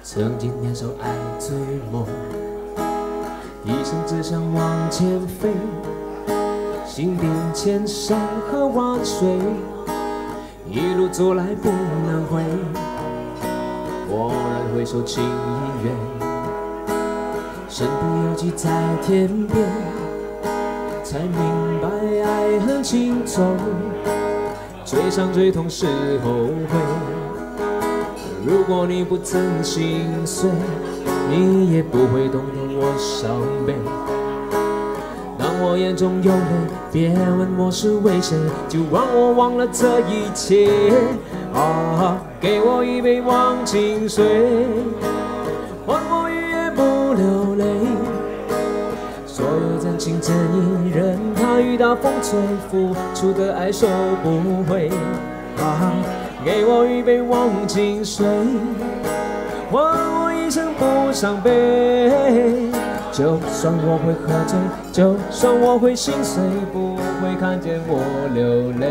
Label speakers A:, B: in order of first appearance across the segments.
A: 曾经年少爱追梦，一生只想往前飞，心定千山和万水，一路走来不能回。蓦然回首，情已远，身不由己在天边，才明白爱恨情仇，最伤最痛是后悔。如果你不曾心碎，你也不会懂得我伤悲。当我眼中有泪，别问我是为谁，就让我忘了这一切。啊，给我一杯忘情水，换我一夜不流泪。所有真情真意，任它雨打风吹，付出的爱收不回。啊，给我一杯忘情水，换我一生不伤悲。就算我会喝醉，就算我会心碎，不会看见我流泪。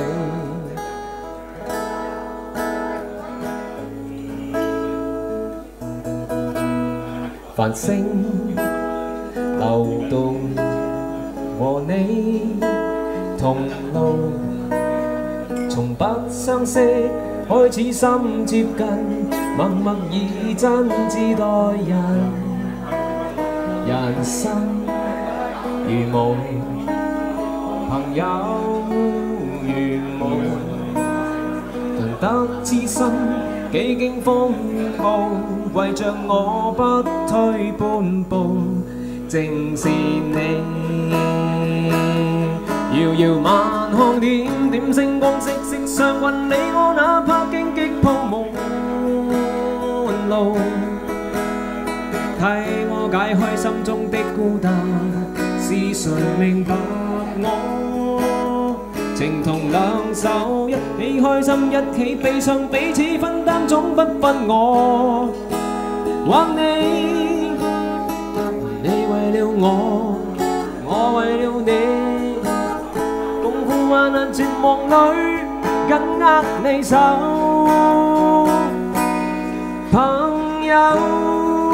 A: 繁星流動和你同路，從不相識開始心接近，默默以真摯待人。人生如夢，朋友如夢，難得知心，幾經風暴，為着我不退半步，正是你。遙遙萬項點點星光，息息相運你我，哪怕荊棘鋪滿路。替我解開心中的孤單，是誰明白我？情同兩手，一起開心，一起悲傷，彼此分擔，總不分我。或你為了我，我為了你，共赴患難絕望裏，緊握你手，朋友。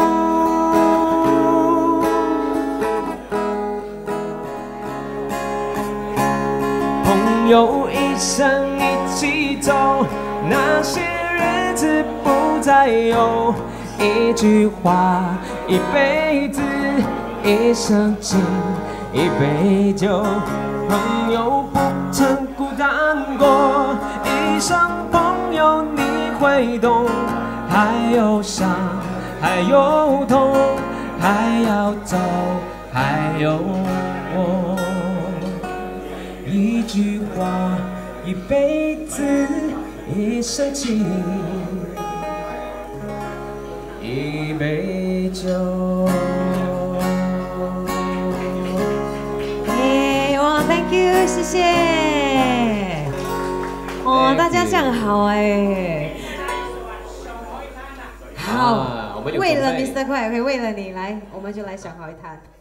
A: 有一生一起走，那些日子不再有。一句话，一辈子，一生情，一杯酒。朋友不曾孤单过，一生朋友你会懂。还有伤，还有痛，还要走，还有我。一句话，一辈子，一生情，一杯酒。
B: 哇 ，Thank you， 谢谢。哦，大家这样好哎。好，为了 Mr. 快，为了你来，我们就来小海滩。